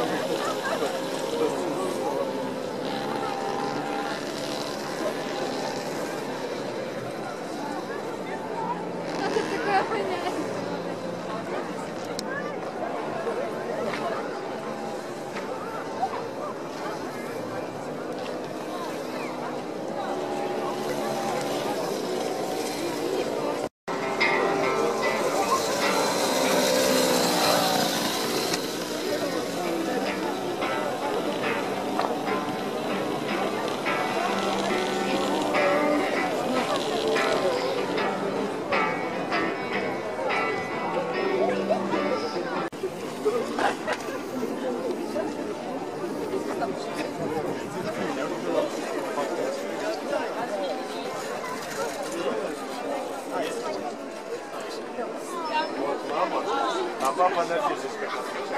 А папа на физическом.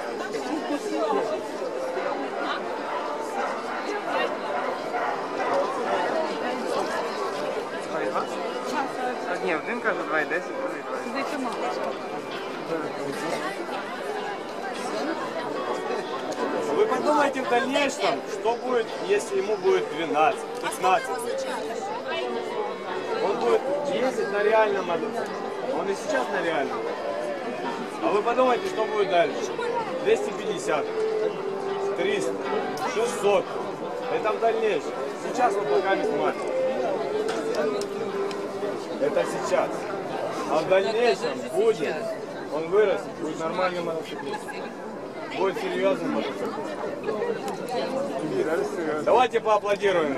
Ні, один каже 2,10, другий 2,10. Вы подумайте в дальнейшем, что будет, если ему будет 12, 15. Он будет ездить на реальном мотоцикле. Он и сейчас на реальном. А вы подумайте, что будет дальше. 250, 300, 600. Это в дальнейшем. Сейчас он пока не смотрит. Это сейчас. А в дальнейшем будет, он вырастет, будет нормальный мотоциклист. Будет серьезный мотоциклист. Давайте поаплодируем.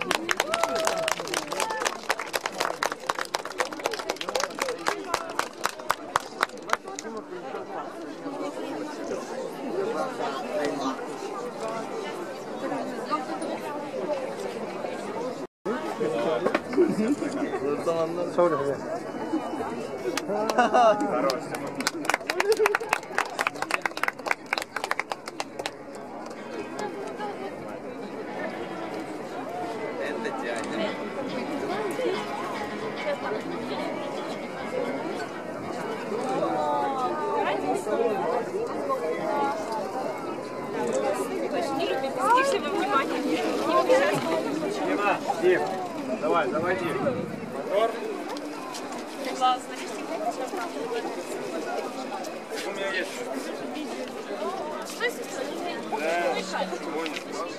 Это дядя. Дима, Дим, давай, заводи. Мотор. У меня есть. Что здесь? Да, понял.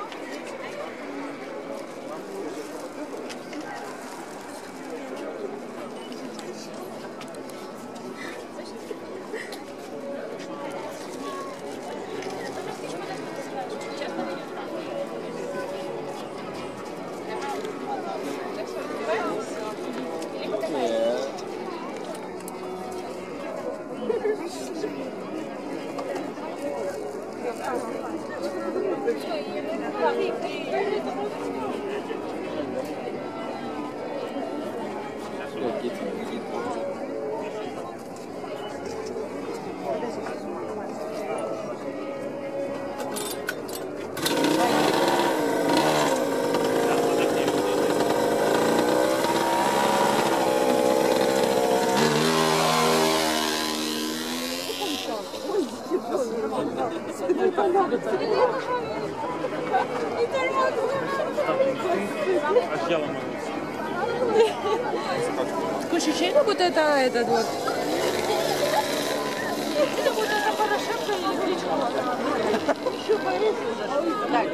Такое ощущение, будто это этот вот. Это будет это Порошенко или Кличко. Еще Борис.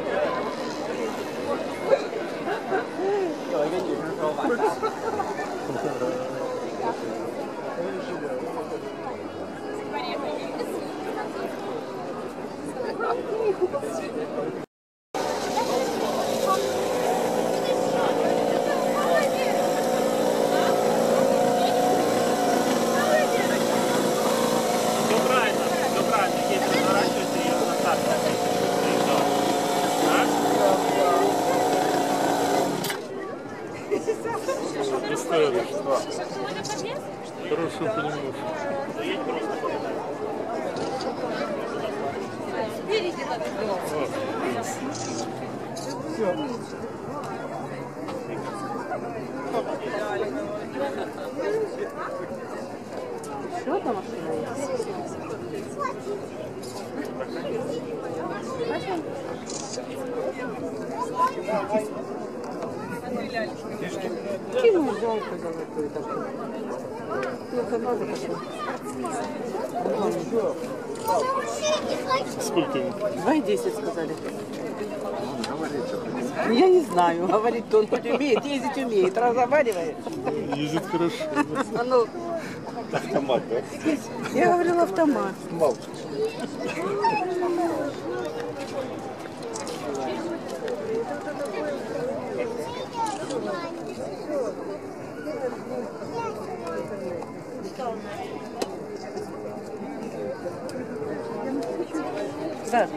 Хорошую понимаешь. Все. Еще одна машина есть? Фишки. Кину зайку золотую такую. Ну-ка, надо такую. Сколько ему? 2,10 сказали. Я не знаю, говорит-то он хоть умеет, ездить умеет, разговаривает. Ездит хорошо. А ну, Автомат, да? я говорила автомат. Мал. Да.